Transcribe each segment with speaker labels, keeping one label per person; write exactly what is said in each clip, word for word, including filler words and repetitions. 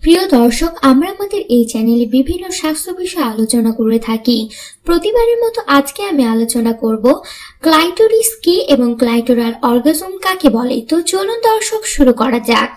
Speaker 1: প্রিয় দর্শক, আমরা আমাদের এই চ্যানেলে বিভিন্ন স্বাস্থ্য বিষয়ে আলোচনা করে থাকি। প্রতিবারের মতো আজকে আমি আলোচনা করব ক্লাইটোরিস কি এবং ক্লাইটোরাল অর্গাজম কাকে বলে। তো চলুন দর্শক, শুরু করা যাক।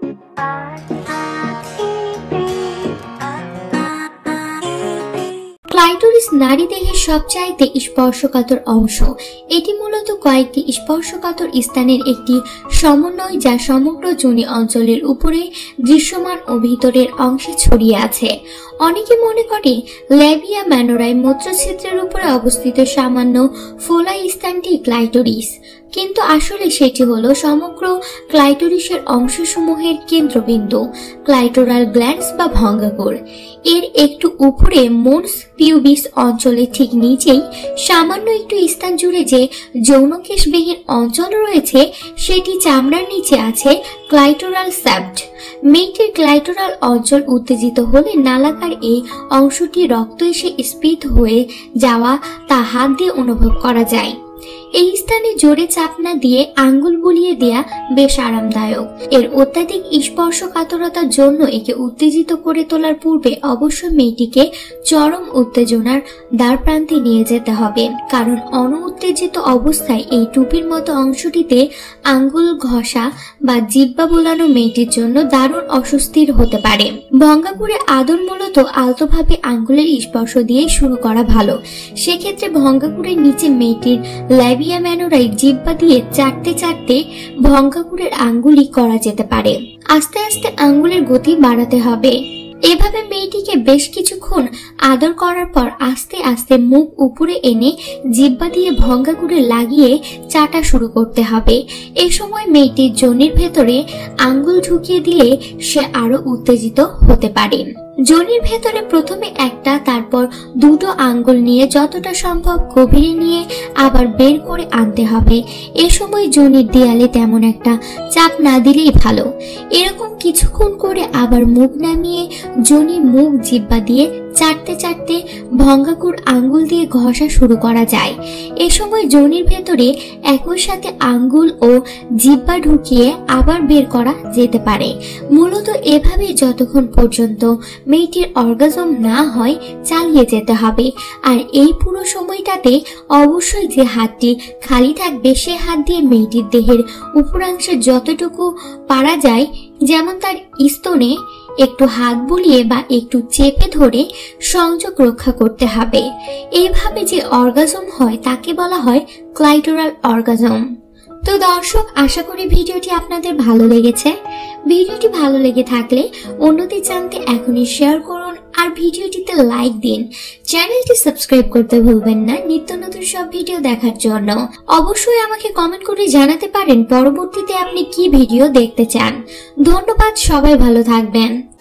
Speaker 1: ক্লাইটোরিস নারী দেহের সবচাইতে স্পর্শকাতর অংশ। এটি মূলত কয়েকটি স্পর্শকাতর স্থানের একটি সমন্বয় যা সমগ্র যোনি অঞ্চলের উপরে দৃশ্যমান ও ভিতরের অংশে ছড়িয়ে আছে। অনেকে মনে করে ল্যাবিয়া ম্যানোরাই মূত্রছিদ্রের উপরে অবস্থিত সামান্য ফোলা স্থানটি ক্লাইটোরিস, কিন্তু আসলে সেটি হলো সমগ্র ক্লাইটোরিসের অংশসমূহের কেন্দ্রবিন্দু, ক্লাইটোরাল গ্ল্যান্ডস বা ভঙ্গাকুর। এর একটু উপরে মোনস পিউবিস অঞ্চলে ঠিক নিচেই সামান্য একটু স্থান জুড়ে যে যৌনকেশবিহীন অঞ্চল রয়েছে সেটি চামড়ার নিচে আছে ক্লাইটোরাল স্যাপ্ট। মেয়েটির ক্লাইটোরাল অঞ্চল উত্তেজিত হলে নালাকার এই অংশটি রক্ত এসে স্ফীত হয়ে যাওয়া তা হাত দিয়ে অনুভব করা যায়। এই স্থানে জোরে চাপ না দিয়ে আঙ্গুল বুলিয়ে দেয়া বেশ আরামদায়ক। এর অত্যাধিক স্পর্শকাতরতার জন্য একে উত্তেজিত করে তোলার পূর্বে অবশ্যই মেয়েটিকে চরম উত্তেজনার দ্বার প্রান্তে নিয়ে যেতে হবে, কারণ অনুত্তেজিত অবস্থায় এই টুপির মতো অংশটিতে আঙ্গুল ঘষা বা জিহ্বা বোলানো মেয়েটির জন্য দারুণ অস্বস্তির হতে পারে। ভঙ্গাকুরে আদর মূলত আলতোভাবে আঙ্গুলের স্পর্শ দিয়ে শুরু করা ভালো। সেক্ষেত্রে ভঙ্গাকুরের নিচে মেয়েটির ল্যাবিয়া ম্যানোরাই জিহ্বা দিয়ে চাটতে চাটতে ভঙ্গাকুরের আঙ্গুলি করা যেতে পারে। আস্তে আস্তে আঙ্গুলের গতি বাড়াতে হবে। এভাবে মেয়েটিকে বেশ কিছুক্ষণ আদর করার পর আস্তে আস্তে মুখ উপরে এনে জিহ্বা দিয়ে ভঙ্গাকুরে লাগিয়ে চাটা শুরু করতে হবে। এই সময় মেয়েটির যোনির ভেতরে আঙ্গুল ঢুকিয়ে দিলে সে আরো উত্তেজিত হতে পারে। যোনির ভেতরে প্রথমে একটা, তারপর দুটো আঙ্গুল নিয়ে যতটা সম্ভব গভীরে নিয়ে আবার বের করে আনতে হবে। এ সময় যোনির দেয়ালে তেমন একটা চাপ না দিলেই ভালো। এরকম কিছুক্ষণ করে আবার মুখ নামিয়ে যোনি মুখ জিহ্বা দিয়ে চাটতে চাটতে ভঙ্গাকুর আঙ্গুল দিয়ে ঘষা শুরু করা যায়। এ সময় যোনির ভেতরে একই সাথে আঙ্গুল ও জিহ্বা ঢুকিয়ে আবার বের করা যেতে পারে। মূলত এভাবে যতক্ষণ পর্যন্ত মেয়েটির অর্গাজম না হয় চালিয়ে যেতে হবে। আর এই পুরো সময়টাতে অবশ্যই যে হাতটি খালি থাকবে সে হাত দিয়ে মেয়েটির দেহের উপরাংশে যতটুকু পারা যায়, যেমন তার স্তনে একটু হাত বুলিয়ে বা একটু চেপে ধরে সংযোগ রক্ষা করতে হবে। এইভাবে যে অর্গাজম হয় তাকে বলা হয় ক্লাইটোরাল অর্গাজম। তো দর্শক, আশা করি ভিডিওটি আপনাদের ভালো লেগেছে। ভিডিওটি ভালো লেগে থাকলে অন্যদের জানতে এখনই শেয়ার করুন আর ভিডিওটিতে লাইক দিন। চ্যানেলটি সাবস্ক্রাইব করতে ভুলবেন না নিত্য নতুন সব ভিডিও দেখার জন্য। অবশ্যই আমাকে কমেন্ট করে জানাতে পারেন পরবর্তীতে আপনি কি ভিডিও দেখতে চান। ধন্যবাদ, সবাই ভালো থাকবেন।